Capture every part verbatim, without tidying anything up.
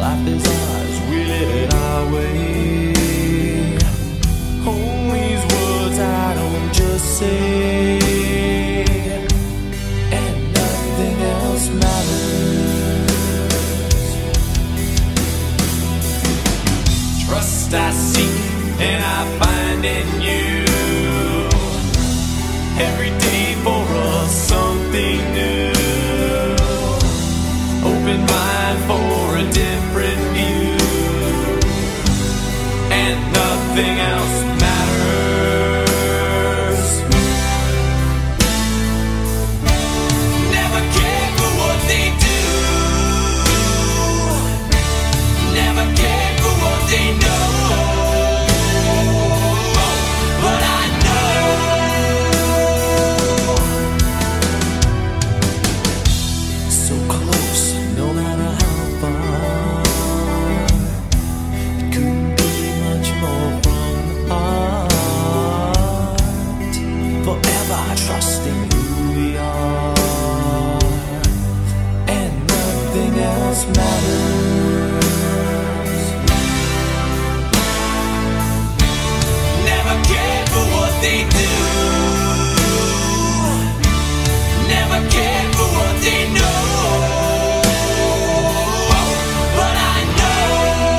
Life is ours, we live it our way. Hold these words I don't just say, and nothing else matters. Trust I seek and I find in you. Every day for us something new. Open mind for a different view, and nothing else matters. Never care for what they do. Never care for what they know. But I know so close, no matter how far. It couldn't be much more from the heart. Forever trusting who we are, and nothing else matters. Never cared for what they do. Never cared for what they know. But I know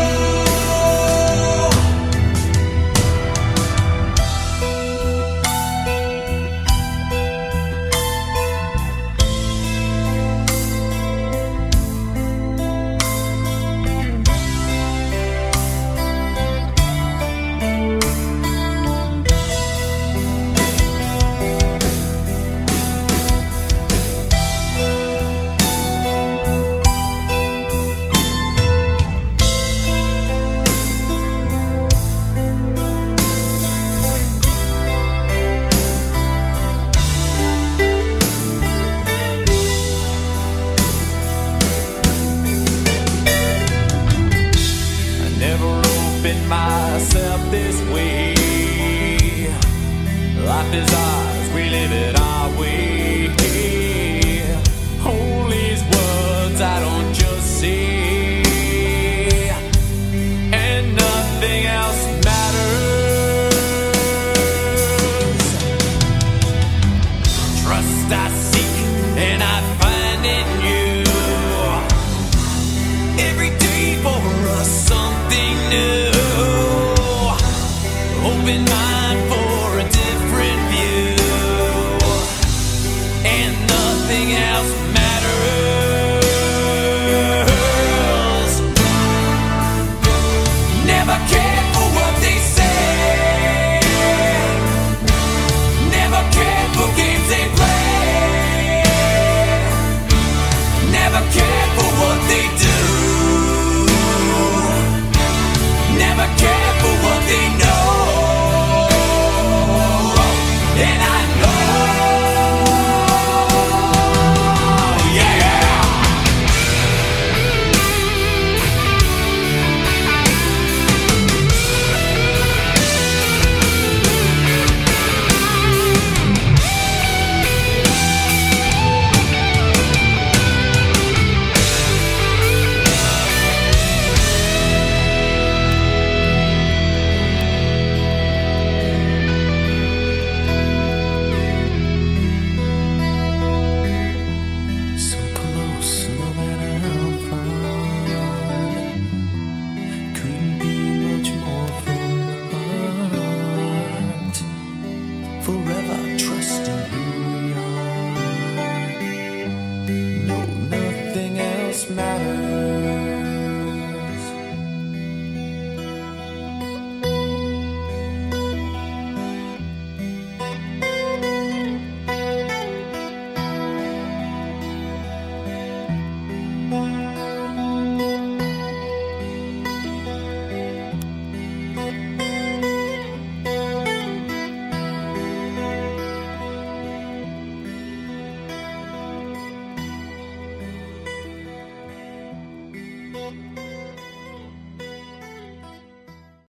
never opened myself this way. Life is